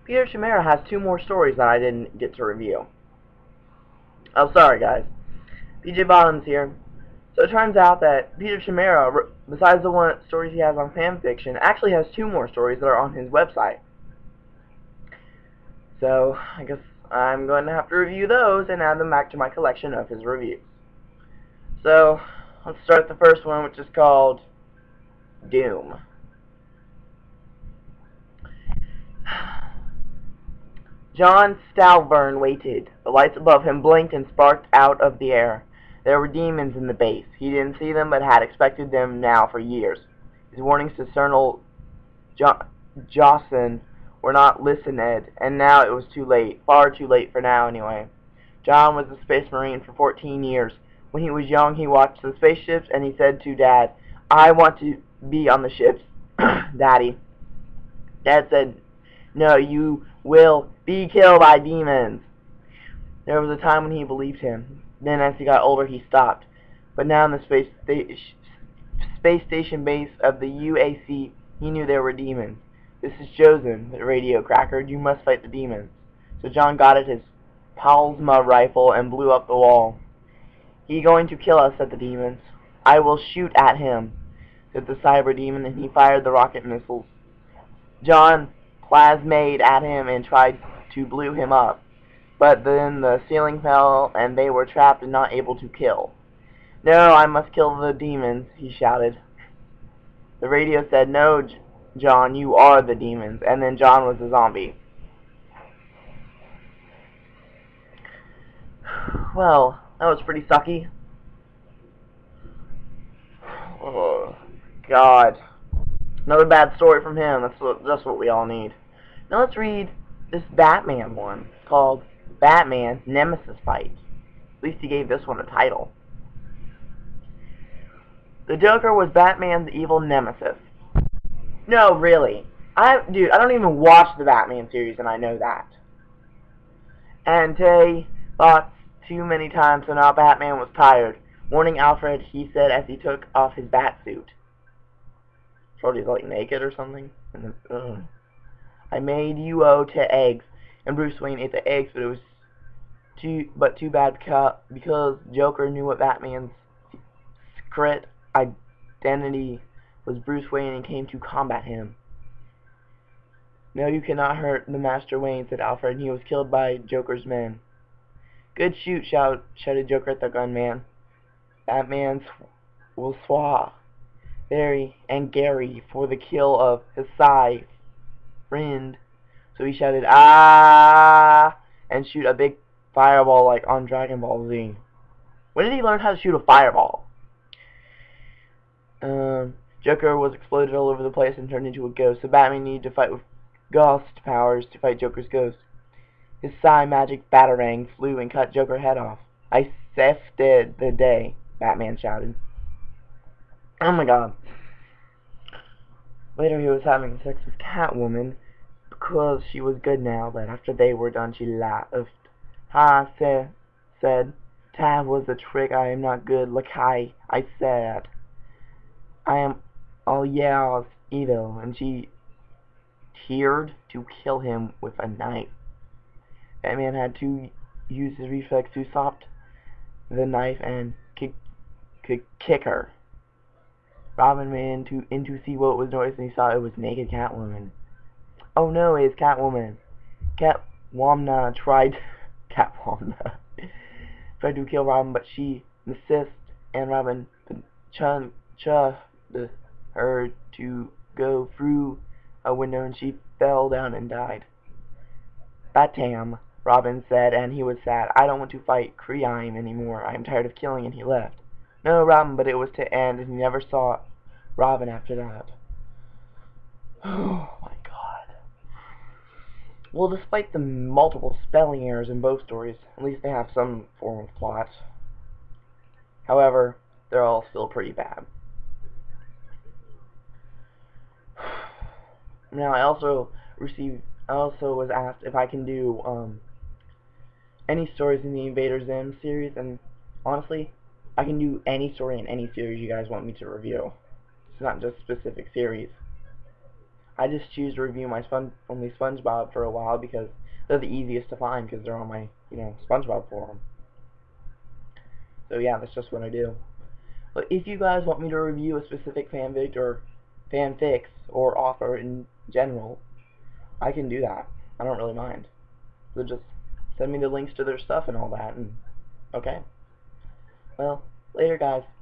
Peter Chimaera has two more stories that I didn't get to review. Oh, sorry guys. PJBottomz here. So it turns out that Peter Chimaera, besides the one stories he has on fanfiction, actually has two more stories that are on his website. So I guess I'm going to have to review those and add them back to my collection of his reviews. So let's start the first one, which is called Doom. John Stalvern waited. The lights above him blinked and sparked out of the air. There were demons in the base. He didn't see them, but had expected them now for years. His warnings to Colonel Jawson were not listened, and now it was too late. Far too late for now, anyway. John was a space marine for 14 years. When he was young, he watched the spaceships, and he said to Dad, "I want to be on the ships, Daddy." Dad said, "No, you will be killed by demons." There was a time when he believed him. Then as he got older, he stopped. But now in the space station base of the UAC, he knew there were demons. "This is chosen," the radio crackered. "You must fight the demons." So John got at his Palsma rifle and blew up the wall. "He going to kill us," said the demons. "I will shoot at him," said the cyber demon, and he fired the rocket missiles. John plasmade at him and tried to blow him up. But then the ceiling fell, and they were trapped and not able to kill. "No, I must kill the demons," he shouted. The radio said, "No, John, you are the demons." And then John was a zombie. Well, that was pretty sucky. Oh, God. Another bad story from him. That's what we all need. Now let's read this Batman one called Batman Nemesis Fight. At least he gave this one a title. The Joker was Batman's evil nemesis. No, really. Dude, I don't even watch the Batman series, and I know that. And Tay thought too many times, so now Batman was tired. Warning Alfred, he said as he took off his bat suit. Shorty's like naked or something. And then, "I made you owe to eggs." And Bruce Wayne ate the eggs, but it was too bad because Joker knew what Batman's secret identity was Bruce Wayne and came to combat him. "No, you cannot hurt the Master Wayne," said Alfred, and he was killed by Joker's men. "Good shoot," shouted Joker at the gunman. Batman will swah very angry for the kill of his side friend. So he shouted, "Ah!" and shoot a big fireball like on Dragon Ball Z. When did he learn how to shoot a fireball? Joker was exploded all over the place and turned into a ghost, so Batman needed to fight with ghost powers to fight Joker's ghost. His psi magic batarang flew and cut Joker's head off. "I saved the day," Batman shouted. Oh my God. Later he was having sex with Catwoman because she was good now, but after they were done she laughed. "Ha," said, "Tab was a trick. I am not good like I said. I am all yells evil," and she teared to kill him with a knife. Batman had to use his reflex to stop the knife and kick her. Robin ran in to see what was noise, and he saw it was naked Catwoman. "Oh no, it's Catwoman." Catwoman tried to kill Robin, but she insisted, and Robin shoved her to go through a window, and she fell down and died. "Batam," Robin said, and he was sad. "I don't want to fight crime anymore. I am tired of killing," and he left. No, Robin, but it was to end, and he never saw Robin after that. Oh my God. Well, despite the multiple spelling errors in both stories, at least they have some form of plot. However, they're all still pretty bad. Now, I also was asked if I can do any stories in the Invader Zim series, and honestly, I can do any story in any series you guys want me to review. It's not just specific series. I just choose to review my only SpongeBob for a while because they're the easiest to find because they're on my, SpongeBob forum. So yeah, that's just what I do. But if you guys want me to review a specific fanfic or fanfics or author in general, I can do that. I don't really mind. So just send me the links to their stuff and all that, and okay. Well, later guys.